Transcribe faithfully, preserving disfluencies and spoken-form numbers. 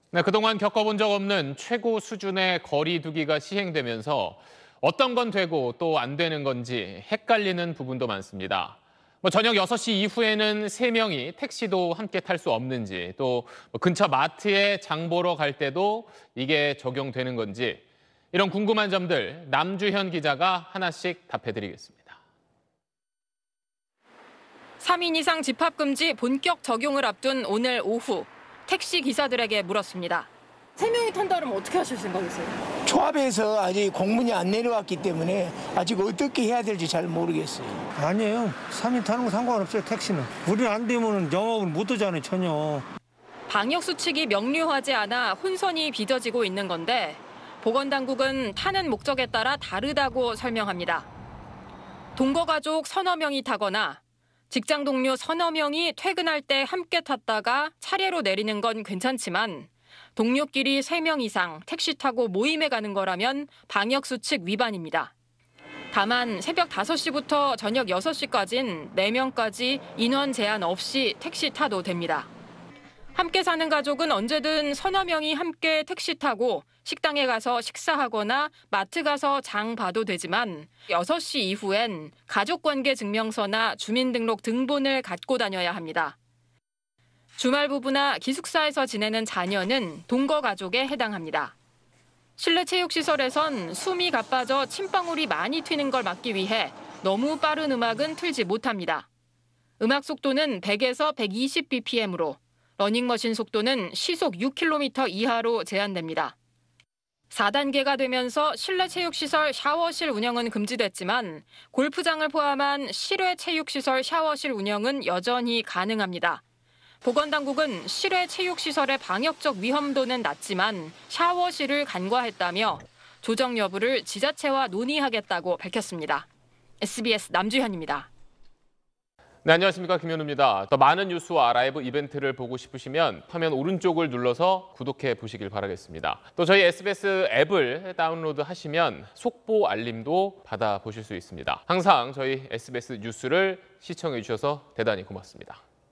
네, 그동안 겪어본 적 없는 최고 수준의 거리 두기가 시행되면서 어떤 건 되고 또 안 되는 건지 헷갈리는 부분도 많습니다. 뭐 저녁 여섯 시 이후에는 세 명이 택시도 함께 탈 수 없는지, 또 근처 마트에 장 보러 갈 때도 이게 적용되는 건지, 이런 궁금한 점들 남주현 기자가 하나씩 답해드리겠습니다. 삼 인 이상 집합금지 본격 적용을 앞둔 오늘 오후, 택시 기사들에게 물었습니다. 세 명이 탄다 그러면 어떻게 하실 생각이세요? 조합에서 아직 공문이 안 내려왔기 때문에 아직 어떻게 해야 될지 잘 모르겠어요. 아니에요. 삼 인 타는 거 상관없어요, 택시는. 우리는 안 되면 영업을 못 하잖아요, 전혀. 방역 수칙이 명료하지 않아 혼선이 빚어지고 있는 건데 보건당국은 타는 목적에 따라 다르다고 설명합니다. 동거가족 서너 명이 타거나 직장 동료 서너 명이 퇴근할 때 함께 탔다가 차례로 내리는 건 괜찮지만 동료끼리 세 명 이상 택시 타고 모임에 가는 거라면 방역수칙 위반입니다. 다만 새벽 다섯 시부터 저녁 여섯 시까지는 네 명까지 인원 제한 없이 택시 타도 됩니다. 함께 사는 가족은 언제든 서너 명이 함께 택시 타고 식당에 가서 식사하거나 마트 가서 장 봐도 되지만 여섯 시 이후엔 가족관계 증명서나 주민등록 등본을 갖고 다녀야 합니다. 주말 부부나 기숙사에서 지내는 자녀는 동거 가족에 해당합니다. 실내 체육시설에선 숨이 가빠져 침방울이 많이 튀는 걸 막기 위해 너무 빠른 음악은 틀지 못합니다. 음악 속도는 백에서 백이십 비피엠으로 러닝머신 속도는 시속 육 킬로미터 이하로 제한됩니다. 사 단계가 되면서 실내 체육시설 샤워실 운영은 금지됐지만 골프장을 포함한 실외 체육시설 샤워실 운영은 여전히 가능합니다. 보건당국은 실외 체육시설의 방역적 위험도는 낮지만 샤워실을 간과했다며 조정 여부를 지자체와 논의하겠다고 밝혔습니다. 에스비에스 남주현입니다. 네, 안녕하십니까, 김현우입니다. 더 많은 뉴스와 라이브 이벤트를 보고 싶으시면 화면 오른쪽을 눌러서 구독해 보시길 바라겠습니다. 또 저희 에스비에스 앱을 다운로드 하시면 속보 알림도 받아보실 수 있습니다. 항상 저희 에스비에스 뉴스를 시청해 주셔서 대단히 고맙습니다.